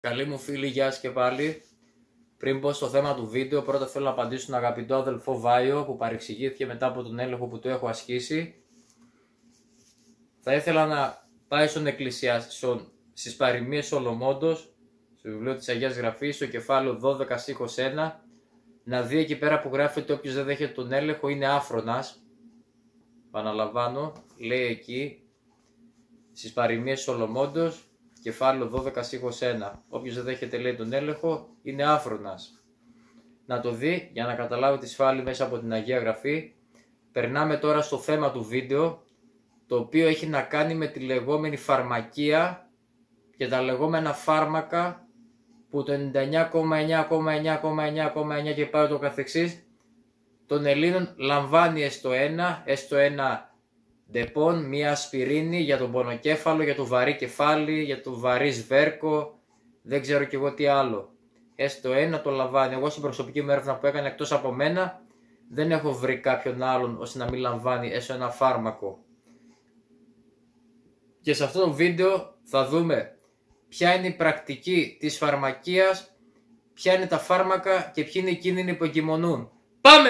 Καλή μου φίλη, γεια σας και πάλι. Πριν πω στο θέμα του βίντεο, πρώτα θέλω να απαντήσω στον αγαπητό αδελφό Βάιο που παρεξηγήθηκε μετά από τον έλεγχο που του έχω ασκήσει. Θα ήθελα να πάει στις παροιμίες Σολομόντος, στο βιβλίο της Αγίας Γραφής, στο κεφάλαιο 12 στίχος 1, να δει εκεί πέρα που γράφεται όποιος δεν δέχεται τον έλεγχο είναι άφρονας. Επαναλαμβάνω, λέει εκεί στις παροιμίες Σολομόντος, κεφάλαιο 12 στίχος 1. Όποιος δεν δέχεται, λέει, τον έλεγχο είναι άφρονας. Να το δει για να καταλάβει τη σφάλη μέσα από την Αγία Γραφή. Περνάμε τώρα στο θέμα του βίντεο, το οποίο έχει να κάνει με τη λεγόμενη φαρμακεία και τα λεγόμενα φάρμακα που το 99,9,9,9,9 και πάει το καθεξής των Ελλήνων λαμβάνει έστω ένα ντεπών, μία ασπιρίνη για τον πονοκέφαλο, για το βαρύ κεφάλι, για το βαρύ σβέρκο, δεν ξέρω κι εγώ τι άλλο. Έστω ένα το λαμβάνει. Εγώ στην προσωπική μου έρευνα που έκανα, εκτός από μένα, δεν έχω βρει κάποιον άλλον ώστε να μην λαμβάνει έστω ένα φάρμακο. Και σε αυτό το βίντεο θα δούμε ποια είναι η πρακτική της φαρμακείας, ποια είναι τα φάρμακα και ποιοι είναι οι κίνδυνοι που εγκυμονούν. Πάμε!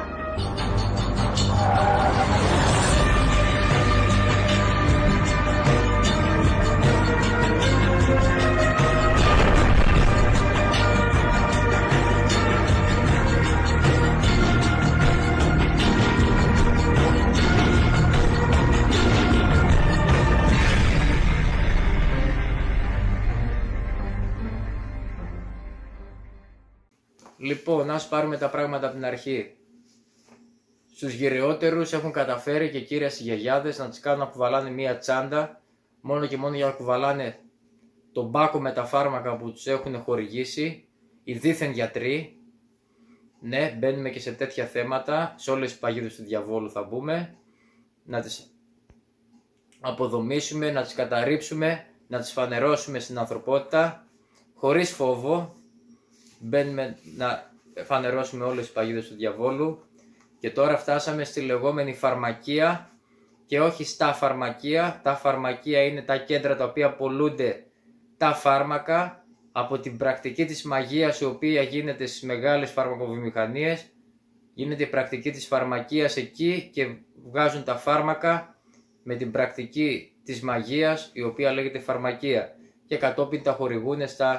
Λοιπόν, ας πάρουμε τα πράγματα από την αρχή. Στους γυρεότερους έχουν καταφέρει και κύριες οι γιαγιάδες να τις κάνουν να κουβαλάνε μία τσάντα μόνο και μόνο για να κουβαλάνε τον μπάκο με τα φάρμακα που τους έχουν χορηγήσει οι δίθεν γιατροί. Ναι, μπαίνουμε και σε τέτοια θέματα, σε όλες τις παγίδες του διαβόλου θα μπούμε, να τις αποδομήσουμε, να τις καταρρίψουμε, να τις φανερώσουμε στην ανθρωπότητα χωρίς φόβο. Μπαίνουμε να φανερώσουμε όλες τις παγίδες του διαβόλου. Και τώρα φτάσαμε στη λεγόμενη φαρμακεία και όχι στα φαρμακεία. Τα φαρμακεία είναι τα κέντρα τα οποία πωλούνται τα φάρμακα από την πρακτική της μαγείας η οποία γίνεται στις μεγάλες φαρμακοβιομηχανίες. Γίνεται η πρακτική της φαρμακείας εκεί και βγάζουν τα φάρμακα με την πρακτική της μαγείας η οποία λέγεται φαρμακεία και κατόπιν τα χορηγούν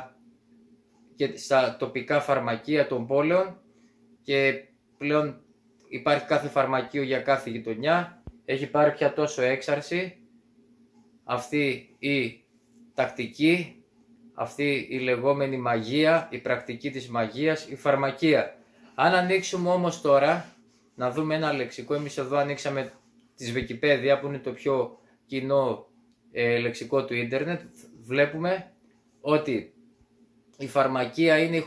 στα τοπικά φαρμακεία των πόλεων και πλέον υπάρχει κάθε φαρμακείο για κάθε γειτονιά. Έχει πάρει πια τόσο έξαρση αυτή η τακτική, αυτή η λεγόμενη μαγεία, η πρακτική της μαγείας, η φαρμακεία. Αν ανοίξουμε όμως τώρα, να δούμε ένα λεξικό, εμείς εδώ ανοίξαμε της Wikipedia που είναι το πιο κοινό λεξικό του ίντερνετ, βλέπουμε ότι η φαρμακεία είναι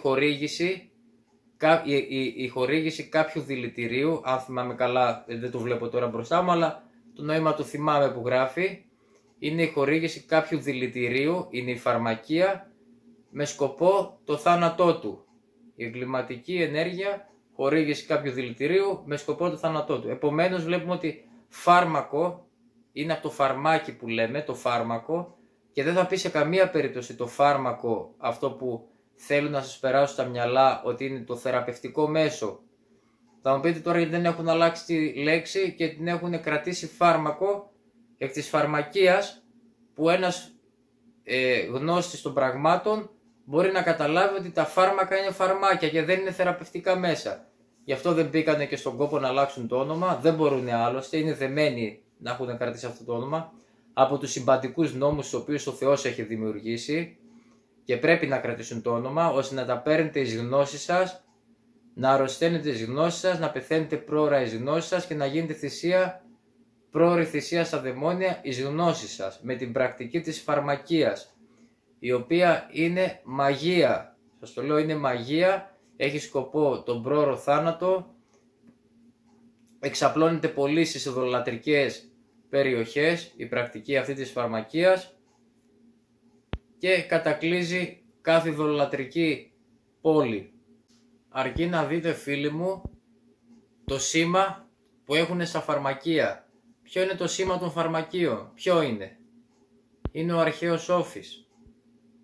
η χορήγηση κάποιου δηλητηρίου, αν θυμάμαι καλά, δεν το βλέπω τώρα μπροστά μου, αλλά το νόημα του θυμάμαι που γράφει, είναι η χορήγηση κάποιου δηλητηρίου, είναι η φαρμακεία, με σκοπό το θάνατό του. Η εγκληματική ενέργεια, χορήγηση κάποιου δηλητηρίου, με σκοπό το θάνατό του. Επομένως βλέπουμε ότι φάρμακο είναι από το φαρμάκι που λέμε, το φάρμακο, και δεν θα πει σε καμία περίπτωση το φάρμακο αυτό που θέλουν να σας περάσουν στα μυαλά ότι είναι το θεραπευτικό μέσο. Θα μου πείτε τώρα γιατί δεν έχουν αλλάξει τη λέξη και την έχουν κρατήσει φάρμακο εκ της φαρμακείας, που ένας γνώστης των πραγμάτων μπορεί να καταλάβει ότι τα φάρμακα είναι φαρμάκια και δεν είναι θεραπευτικά μέσα. Γι' αυτό δεν μπήκανε και στον κόπο να αλλάξουν το όνομα, δεν μπορούν άλλωστε, είναι δεμένοι να έχουν κρατήσει αυτό το όνομα από τους συμπαντικούς νόμους τους οποίους ο Θεός έχει δημιουργήσει και πρέπει να κρατήσουν το όνομα ώστε να τα παίρνετε εις γνώσεις σας, να αρρωσταίνετε εις γνώσεις σας, να πεθαίνετε πρόωρα εις γνώσεις σας και να γίνετε πρόωρη θυσία στα δαιμόνια εις γνώσεις σας με την πρακτική της φαρμακείας, η οποία είναι μαγεία. Σας το λέω, είναι μαγεία, έχει σκοπό τον πρόωρο θάνατο, εξαπλώνεται πωλήσεις σε δολολατρικές περιοχές η πρακτική αυτή της φαρμακείας και κατακλείζει κάθε δολολατρική πόλη. Αρκεί να δείτε, φίλοι μου, το σήμα που έχουν στα φαρμακεία. Ποιο είναι το σήμα των φαρμακείων? Ποιο είναι? Είναι ο αρχαίος όφης.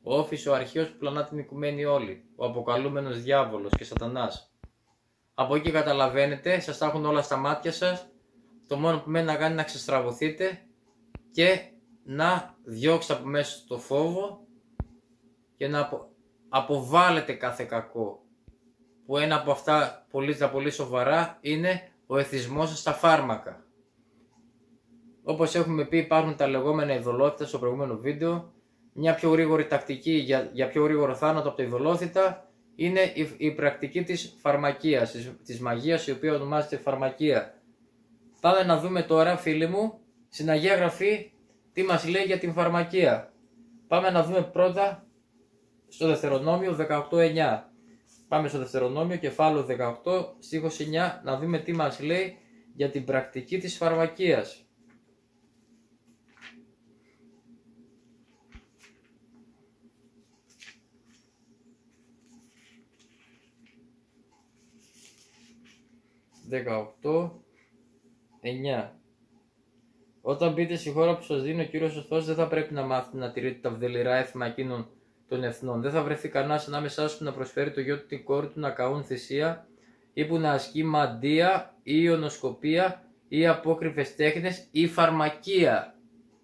ο Όφης ο αρχαίος που πλανά την οικουμένη όλη, ο αποκαλούμενος διάβολος και σατανάς. Από εκεί καταλαβαίνετε, σας τα έχουν όλα στα μάτια σας, το μόνο που μένει να κάνει είναι να ξεστραβωθείτε και να διώξετε από μέσα το φόβο και να αποβάλλετε κάθε κακό, που ένα από αυτά πολύ σοβαρά είναι ο εθισμός σας στα φάρμακα. Όπως έχουμε πει, υπάρχουν τα λεγόμενα ειδωλότητα στο προηγούμενο βίντεο. Μια πιο γρήγορη τακτική για πιο γρήγορο θάνατο από τα ειδωλότητα είναι η πρακτική της φαρμακείας, της μαγείας, η οποία ονομάζεται φαρμακεία. Πάμε να δούμε τώρα, φίλοι μου, στην Αγία Γραφή τι μας λέει για την φαρμακεία. Πάμε να δούμε πρώτα στο Δευτερονόμιο 18:9. Πάμε στο Δευτερονόμιο, κεφάλαιο 18, στίχος 9, να δούμε τι μας λέει για την πρακτική της φαρμακείας. Όταν μπείτε στη χώρα που σας δίνει ο Κύριος ο Θεός, δεν θα πρέπει να μάθετε να τηρείτε τα βδελιρά έθιμα εκείνων των εθνών. Δεν θα βρεθεί κανένας ανάμεσά σας που να προσφέρει το γιο του, την κόρη του να καούν θυσία, ή που να ασκεί μαντεία ή ιονοσκοπία ή απόκρυφες τέχνες ή φαρμακεία.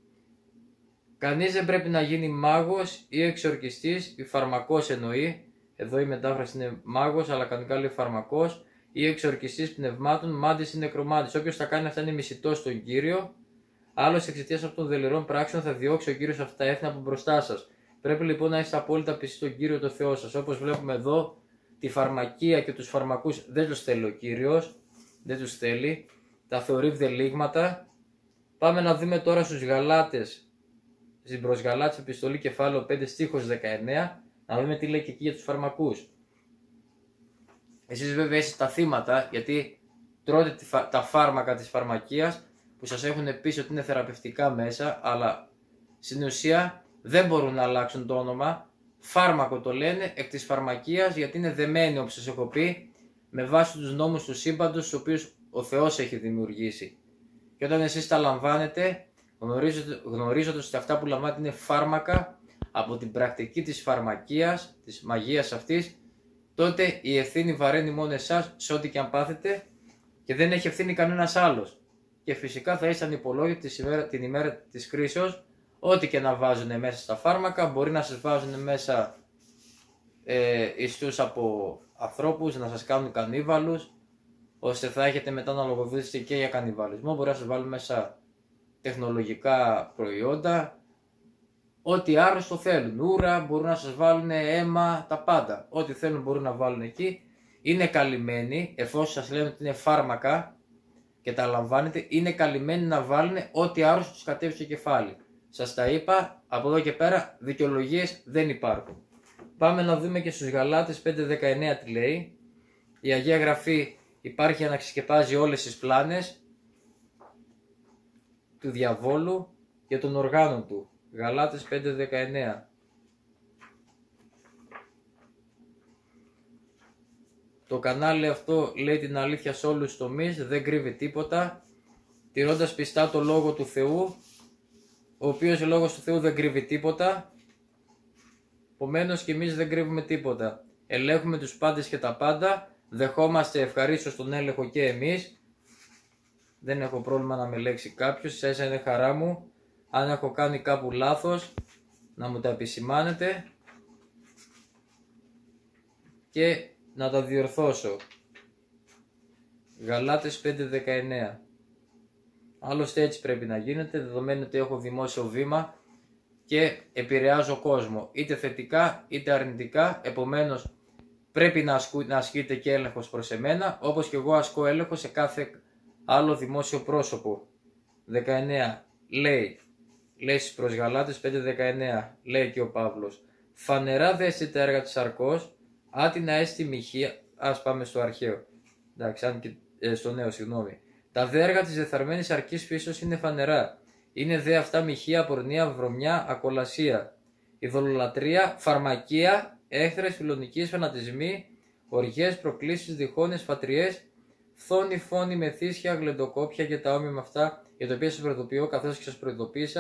Κανείς δεν πρέπει να γίνει μάγος ή εξορκιστής, ή φαρμακός εννοεί. Εδώ η μετάφραση είναι μάγος, αλλά κανονικά λέει φαρμακός, ή εξορκιστής πνευμάτων, μάντης ή νεκρομάντης. Όποιος τα κάνει αυτά είναι μισητός στον Κύριο. Άλλος εξαιτίας αυτών των δελειρών πράξεων θα διώξει ο Κύριος αυτά τα έθνη από μπροστά σας. Πρέπει λοιπόν να είστε απόλυτα πιστοί στον Κύριο το Θεό σας. Όπως βλέπουμε εδώ, τη φαρμακεία και τους φαρμακούς δεν τους θέλει ο Κύριος. Δεν τους θέλει. Τα θεωρεί βδελίγματα. Πάμε να δούμε τώρα στους Γαλάτες. Στην προς Γαλάτες επιστολή κεφάλαιο 5 στίχος 19. Να δούμε τι λέει και εκεί για τους φαρμακούς. Εσείς βέβαια είστε τα θύματα, γιατί τρώτε τα φάρμακα της φαρμακείας που σας έχουν πει ότι είναι θεραπευτικά μέσα, αλλά στην ουσία δεν μπορούν να αλλάξουν το όνομα. Φάρμακο το λένε εκ της φαρμακείας, γιατί είναι δεμένοι, όπως σας έχω πει, με βάση τους νόμους του σύμπαντος, τους οποίους ο Θεός έχει δημιουργήσει. Και όταν εσείς τα λαμβάνετε, γνωρίζοντας ότι αυτά που λαμβάνετε είναι φάρμακα από την πρακτική της φαρμακείας, της μαγείας αυτής, τότε η ευθύνη βαραίνει μόνο εσάς σε ό,τι και αν πάθετε και δεν έχει ευθύνη κανένας άλλος. Και φυσικά θα είστε ανυπολόγητοι την ημέρα της κρίσεως, ό,τι και να βάζουν μέσα στα φάρμακα, μπορεί να σας βάζουν μέσα ιστούς από ανθρώπους, να σας κάνουν κανίβαλους, ώστε θα έχετε μετά να λογοδοτήσετε και για κανιβαλισμό, μπορεί να σας βάλουν μέσα τεχνολογικά προϊόντα, ό,τι άρρωστο θέλουν, ούρα, μπορούν να σας βάλουν αίμα, τα πάντα. Ό,τι θέλουν μπορούν να βάλουν εκεί. Είναι καλυμμένοι, εφόσον σας λένε ότι είναι φάρμακα και τα λαμβάνετε, είναι καλυμμένοι να βάλουν ό,τι άρρωστο τους κατέβει στο κεφάλι. Σας τα είπα, από εδώ και πέρα δικαιολογίες δεν υπάρχουν. Πάμε να δούμε και στους Γαλάτες 5:19 τι λέει. Η Αγία Γραφή υπάρχει για να ξεσκεπάζει όλες τις πλάνες του διαβόλου και των οργάνων του. Γαλάτες 5:19. Το κανάλι αυτό λέει την αλήθεια σε όλους τους τομείς, δεν κρύβει τίποτα, τηρώντας πιστά το Λόγο του Θεού, ο οποίος ο Λόγος του Θεού δεν κρύβει τίποτα, επομένως και εμείς δεν κρύβουμε τίποτα. Ελέγχουμε τους πάντες και τα πάντα, δεχόμαστε ευχαρίστως τον έλεγχο και εμείς, δεν έχω πρόβλημα να με ελέγξει κάποιος, ίσα είναι χαρά μου. Αν έχω κάνει κάπου λάθος, να μου τα επισημάνετε και να τα διορθώσω. Γαλάτες 5:19. Άλλωστε έτσι πρέπει να γίνεται, δεδομένου ότι έχω δημόσιο βήμα και επηρεάζω κόσμο, είτε θετικά είτε αρνητικά, επομένως πρέπει να ασκείτε και έλεγχος προς εμένα, όπως και εγώ ασκώ έλεγχο σε κάθε άλλο δημόσιο πρόσωπο. 19. Λέει στις προς Γαλάτες 5:19, λέει και ο Παύλος, φανερά δέστη τα έργα της σαρκός, άτινα έστι μοιχεία, ας πάμε στο αρχαίο, εντάξει, στο νέο, συγγνώμη. Τα δε έργα της δεθαρμένης αρκής φύσεως είναι φανερά, είναι δε αυτά μοιχεία, πορνεία, βρωμιά, ακολασία, ειδωλολατρεία, φαρμακεία, έχθρες, φιλονικίες, φανατισμοί, οργές, προκλήσεις, διχόνες, φατριές, φθόνοι, φόνοι, μεθύσια, γλεντοκόπια και τα όμοια με αυτά, για τα οποία σας προειδοποιώ καθώς και σας προειδοποίησα,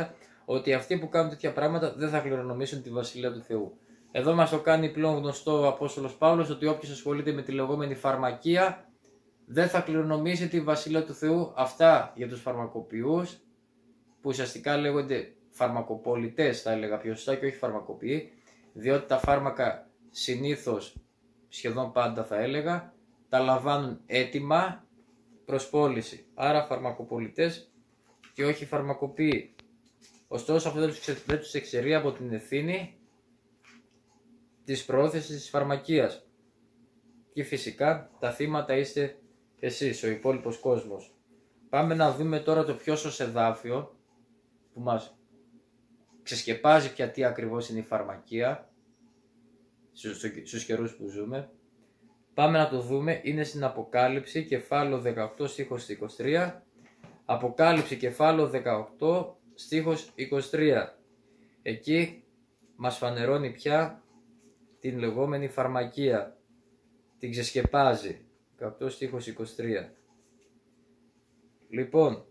ότι αυτοί που κάνουν τέτοια πράγματα δεν θα κληρονομήσουν τη Βασιλεία του Θεού. Εδώ μας το κάνει πλέον γνωστό ο Απόστολος Παύλος, ότι όποιος ασχολείται με τη λεγόμενη φαρμακεία δεν θα κληρονομήσει τη Βασιλεία του Θεού. Αυτά για τους φαρμακοποιούς, που ουσιαστικά λέγονται φαρμακοπολιτές, θα έλεγα πιο σωστά, και όχι φαρμακοποιοί, διότι τα φάρμακα συνήθως, σχεδόν πάντα θα έλεγα, τα λαμβάνουν έτοιμα προς πώληση. Άρα φαρμακοπολιτές και όχι φαρμακοποιοί. Ωστόσο αυτό δεν τους εξαιρεί από την ευθύνη της προώθησης της φαρμακείας. Και φυσικά τα θύματα είστε εσείς, ο υπόλοιπος κόσμος. Πάμε να δούμε τώρα το πιο σωστό εδάφιο που μας ξεσκεπάζει πια τι ακριβώς είναι η φαρμακεία στους καιρούς που ζούμε. Πάμε να το δούμε, είναι στην Αποκάλυψη, κεφάλαιο 18, στίχος 23. Αποκάλυψη, κεφάλαιο 18, στίχος 23. Εκεί μας φανερώνει πια την λεγόμενη φαρμακεία. Την ξεσκεπάζει. 18, στίχος 23. Λοιπόν,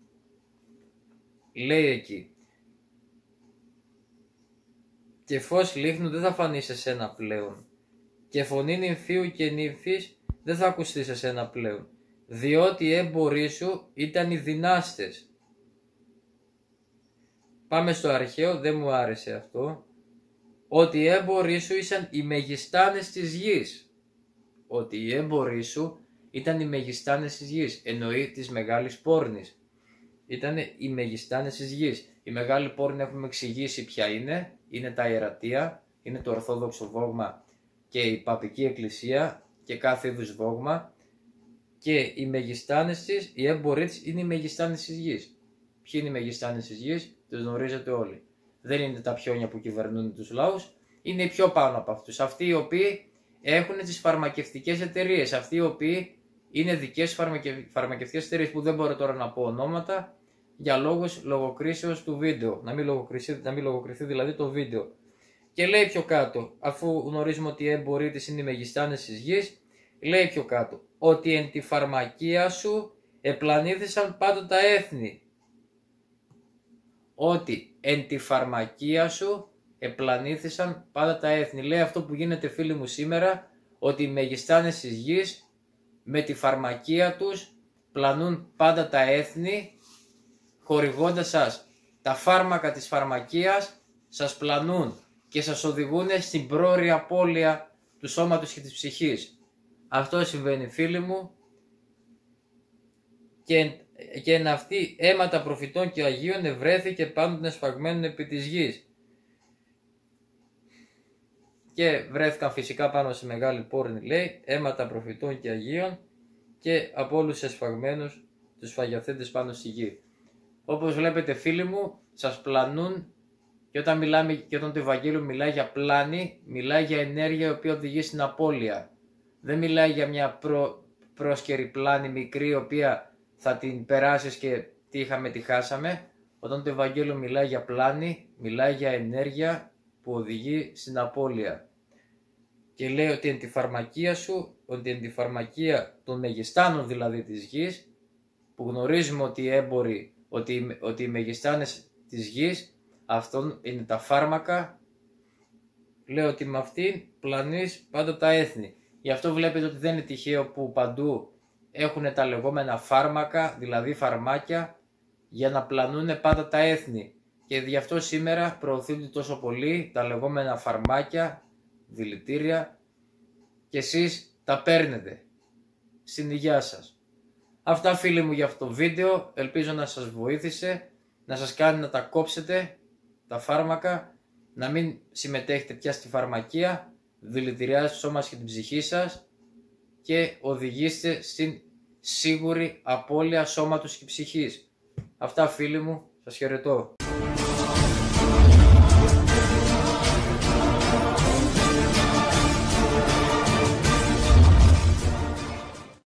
λέει εκεί, και φως λίχνου δεν θα φανεί σε σένα πλέον, και φωνή νυμφίου και νύμφης δεν θα ακουστεί σε σένα πλέον, διότι οι έμποροι σου ήταν οι δυνάστες. Πάμε στο αρχαίο, δεν μου άρεσε αυτό. Ότι οι έμποροι σου ήσαν οι μεγιστάνες της γης. Ότι οι έμποροι σου ήταν οι μεγιστάνες της γης, εννοεί της μεγάλης πόρνης. Ήταν οι μεγιστάνες της γης. Η μεγάλη πόρνη έχουμε εξηγήσει ποια είναι. Είναι τα ιερατεία, είναι το ορθόδοξο δόγμα και η παπική εκκλησία και κάθε είδους δόγμα. Και οι μεγιστάνες της, οι έμποροι της, είναι οι μεγιστάνες της γης. Ποιοι είναι οι μεγιστάνες της γης, τους γνωρίζετε όλοι. Δεν είναι τα πιόνια που κυβερνούν τους λαούς, είναι οι πιο πάνω από αυτούς. Αυτοί οι οποίοι έχουν τις φαρμακευτικές εταιρείες, αυτοί οι οποίοι είναι δικές φαρμακευτικές εταιρείες, που δεν μπορώ τώρα να πω ονόματα για λόγους λογοκρίσεως του βίντεο. Να μην λογοκριθεί δηλαδή το βίντεο. Και λέει πιο κάτω, αφού γνωρίζουμε ότι οι έμποροι της είναι οι μεγιστάνες της γης, λέει πιο κάτω, ότι εν τη φαρμακεία σου επλανήθησαν πάντα τα έθνη. Ότι εν τη φαρμακεία σου επλανήθησαν πάντα τα έθνη. Λέει αυτό που γίνεται, φίλοι μου, σήμερα, ότι οι μεγιστάνες της γης με τη φαρμακεία τους πλανούν πάντα τα έθνη, χορηγώντας σας τα φάρμακα της φαρμακείας, σας πλανούν και σας οδηγούν στην πρόωρια απώλεια του σώματος και της ψυχής. Αυτό συμβαίνει, φίλοι μου, και εν αυτή αίματα προφητών και Αγίων ευρέθηκε πάνω των εσφαγμένων επί της γης. Και βρέθηκαν φυσικά πάνω σε μεγάλη πόρνη, λέει, αίματα προφητών και Αγίων και από όλους τους εσφαγμένους τους σφαγιαθέντες πάνω στη γη. Όπως βλέπετε, φίλοι μου, σας πλανούν, και όταν το Ευαγγέλιο μιλάει για πλάνη, μιλάει για ενέργεια η οποία οδηγεί στην απώλεια. Δεν μιλάει για μια πρόσκαιρη πλάνη μικρή, η οποία θα την περάσεις και τι είχαμε, τι χάσαμε. Όταν το Ευαγγέλιο μιλάει για πλάνη, μιλάει για ενέργεια που οδηγεί στην απώλεια. Και λέει ότι εν τη φαρμακεία σου, ότι εν τη φαρμακεία των μεγιστάνων δηλαδή της γης, που γνωρίζουμε ότι οι έμποροι, ότι οι μεγιστάνες της γης, αυτόν είναι τα φάρμακα, λέει ότι με αυτήν πλανείς πάντα τα έθνη. Γι' αυτό βλέπετε ότι δεν είναι τυχαίο που παντού έχουν τα λεγόμενα φάρμακα, δηλαδή φαρμάκια, για να πλανούν πάντα τα έθνη. Και γι' αυτό σήμερα προωθούνται τόσο πολύ τα λεγόμενα φαρμάκια, δηλητήρια, και εσείς τα παίρνετε στην υγεία σας. Αυτά, φίλοι μου, για αυτό το βίντεο. Ελπίζω να σας βοήθησε, να σας κάνει να τα κόψετε τα φάρμακα, να μην συμμετέχετε πια στη φαρμακεία, δηλητηριάζει το σώμα και την ψυχή σας και οδηγήστε στην σίγουρη απώλεια σώματος και ψυχής. Αυτά, φίλοι μου, σας χαιρετώ.